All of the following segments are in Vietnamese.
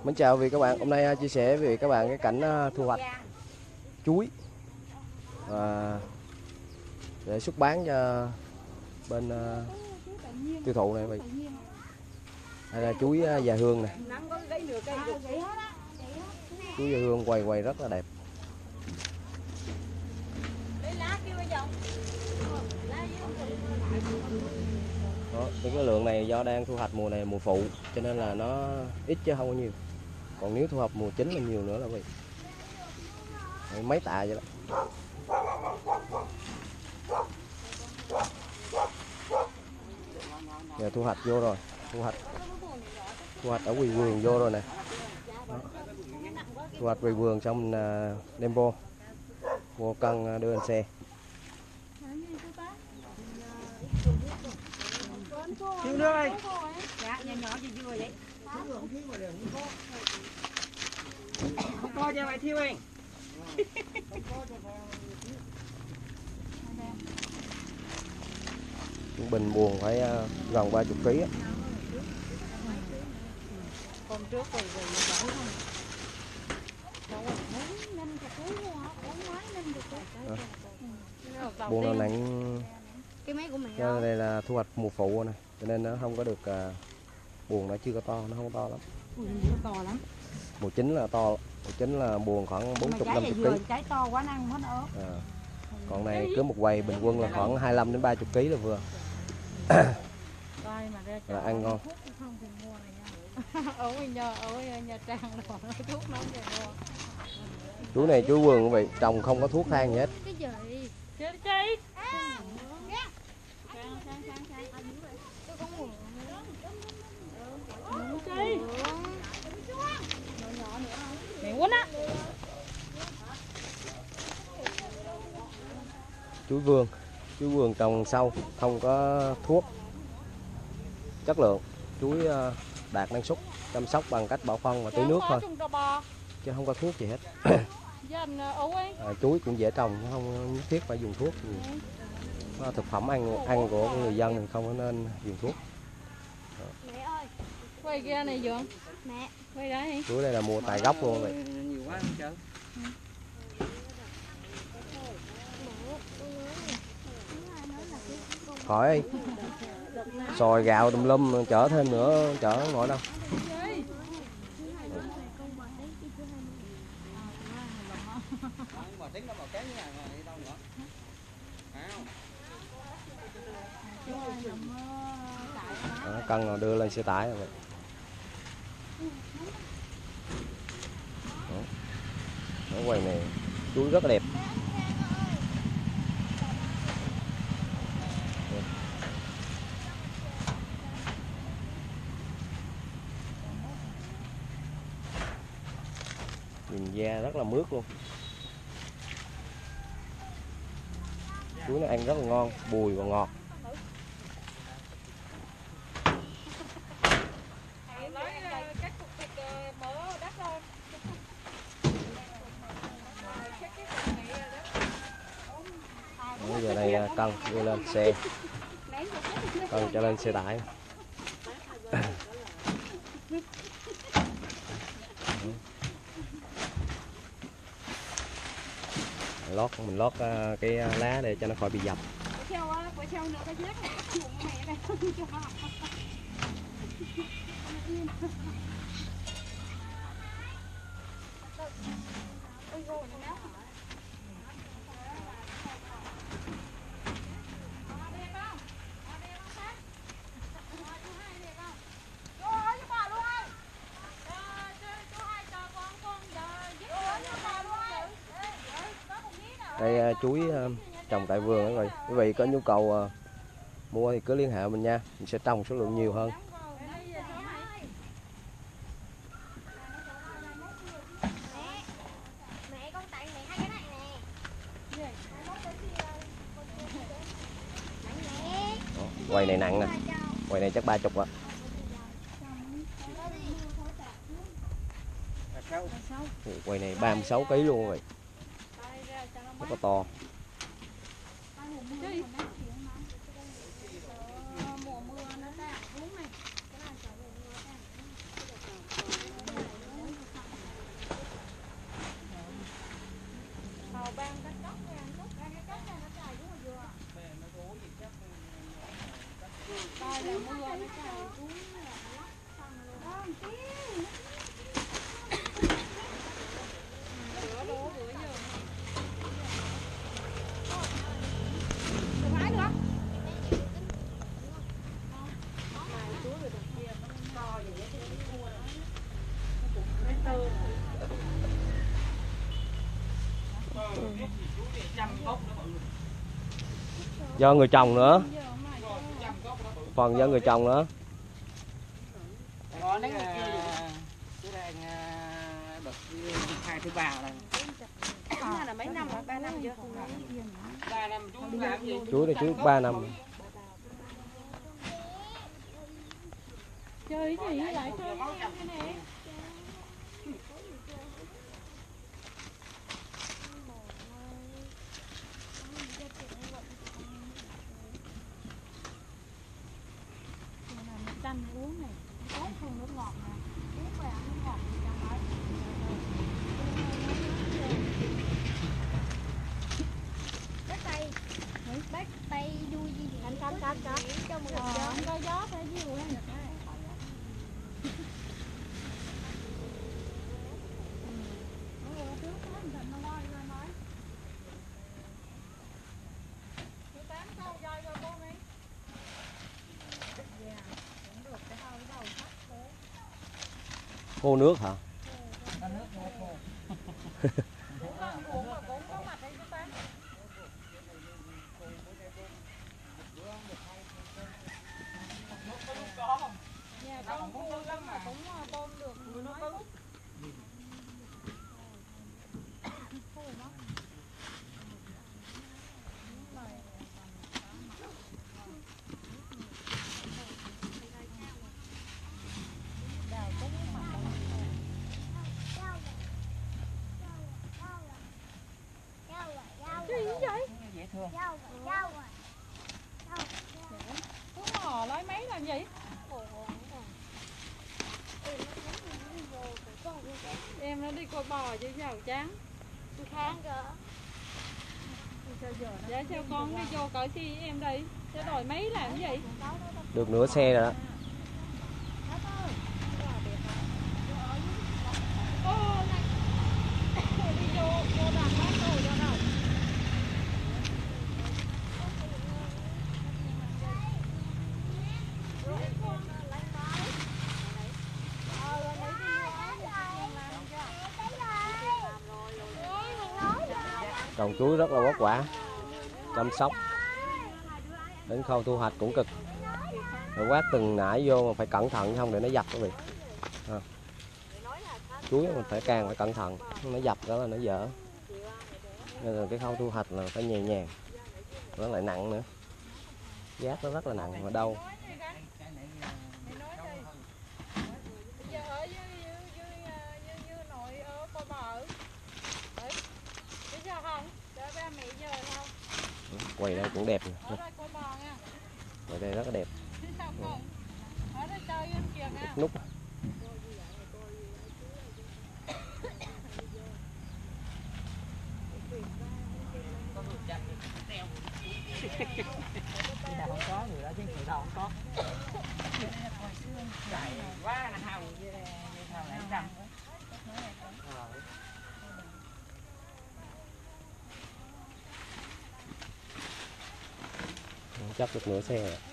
Mến chào quý vị các bạn, hôm nay chia sẻ với các bạn cái cảnh thu hoạch chuối để xuất bán cho bên tiêu thụ này vậy. Đây là chuối già hương này. Chuối già hương quay rất là đẹp. Đó, cái lượng này do đang thu hoạch mùa này mùa phụ cho nên là nó ít chứ không có nhiều. Còn nếu thu hoạch mùa chính là nhiều nữa là vậy. Mấy tạ vậy đó. Giờ thu hoạch vô rồi, thu hoạch ở quỳ vườn vô rồi nè. Đó. Thu hoạch quỳ vườn xong đem vô cân đưa lên xe. Thiếu nước ơi. Dạ, nhỏ gì vừa vậy? Không coi cho mày Thiêu anh. Trung bình buồn phải gần 30 kg á. Hôm trước rồi giỏi không? Buồn nó nặng. Cái máy của mẹ. Đây là thu hoạch mùa phụ này, cho nên nó không có được buồn nó chưa có to, nó không to lắm. To lắm. Mùa chính là to, mùa chính là buồn khoảng 40-50 kg. Trái to quá năng hết ớt. Còn này cứ một quầy bình quân là khoảng 25 đến 30 kg là vừa. Là ăn ngon. Ở nhà Trang là thuốc nóng về mua. Chuối này chuối vườn quý vị, trồng không có thuốc thang gì hết. Cái gì? Chơi đi. Mẹ quýnh á. Chuối vườn trồng sâu, không có thuốc, chất lượng, chuối đạt năng suất, chăm sóc bằng cách bỏ phân và tưới nước thôi, chứ không có thuốc gì hết. Chuối cũng dễ trồng, không nhất thiết phải dùng thuốc. Thực phẩm ăn của người dân thì không có nên dùng thuốc. Mẹ ơi, quay kia này Dượng. Mẹ, quay đây. Chuối đây là mua tại gốc luôn vậy. Nhiều quá không chở. Khỏi xòi gạo tùm lum chở thêm nữa, chở nổi đâu. Đó, cân rồi đưa lên xe tải rồi. Ở quầy này chuối rất là đẹp. Nhìn da rất là mướt luôn. Chuối nó ăn rất là ngon, bùi và ngọt. Bây giờ này cân đưa lên xe, cân cho lên xe tải. Mình lót cái lá để cho nó khỏi bị dập. Đây chuối trồng tại vườn rồi. Quý vị có nhu cầu mua thì cứ liên hệ mình nha, mình sẽ trồng số lượng nhiều hơn. Quầy này nặng nè, quầy này chắc 30 ạ. Quầy này 36 kg luôn rồi, rất là to. Do người trồng nữa, phần do người trồng nữa. Có nắng cái này đợt hai thứ ba là mấy năm rồi, 3 năm chưa? 3 năm chú làm gì? Chuối này chuối 3 năm. Chơi gì lại chơi cái này. Chanh uống này, tốt hơn nước ngọt nè. Uống về ăn nước ngọt thì chẳng phải. Bác tay đuôi gì vậy? Cắt cho một Không có gió phải nhiều lên. Khô nước hả? Nhà con khô lắm mà cũng bơm được mấy phút. Gì vậy? Dễ thương. Cứ mò lấy máy làm gì? Em nó đi coi bò chứ giàu chán. Tôi kháng cơ. Dạ sao con đi vô cởi xe em đi. Cho đòi máy làm gì? Được nửa xe rồi đó. Đi vô đặt bác rồi cho đâu. Trồng chuối rất là vất vả, chăm sóc đến khâu thu hoạch cũng cực. Rồi quát từng nải vô mà phải cẩn thận không để nó dập quý vị. Chuối mình phải càng phải cẩn thận, nó dập đó là nó dở. Nên là cái khâu thu hoạch là phải nhẹ nhàng, nó lại nặng nữa, giác nó rất là nặng và đau. Quầy đây cũng đẹp nè. Quầy đây rất là đẹp. Nút. Không có người đó chứ người đâu không có. Chạy quá là hào như thằng lại trăm. Chắc được nửa xe rồi.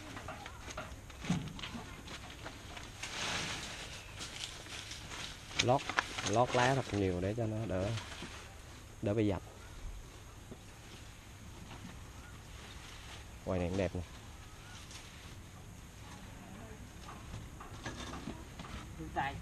Lót lá thật nhiều để cho nó đỡ bị dập. Quầy này cũng đẹp nè. Chạy.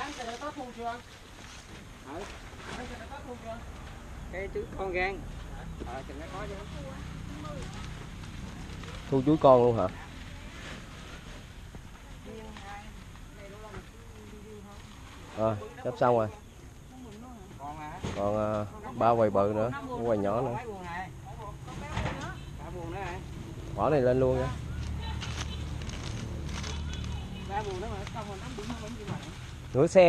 Bán cái đó có thu chưa? Bán cái đó có thu chưa? Cái trứng con gan. Chừng nó có chứ. Thu chuối con luôn hả? Rồi, sắp xong rồi. Còn hả? Còn 3 quầy bự nữa, một quầy nhỏ nữa. Mấy buồng này? 3 buồng nữa hả? Bỏ này lên luôn nha. 3 buồng nữa mà xong rồi 5 buồng nó vẫn gì mà. Nửa xe.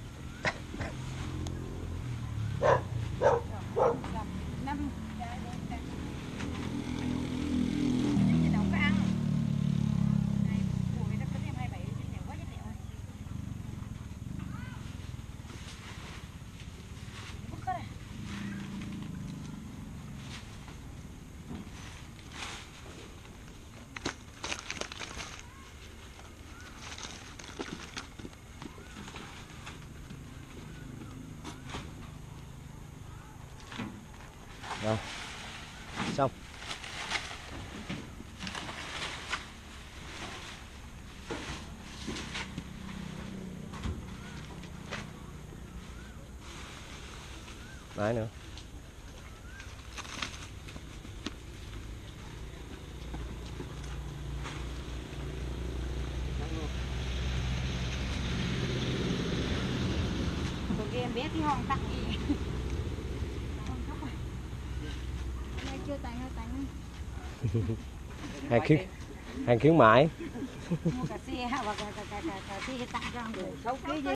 Rồi, xong. Đấy nữa. Tụi kia em biết cái hòn tặng gì. chưa tặng Hàng khuyến mãi. Mua cà xe hoặc cà phê tặng cho người. 6 kg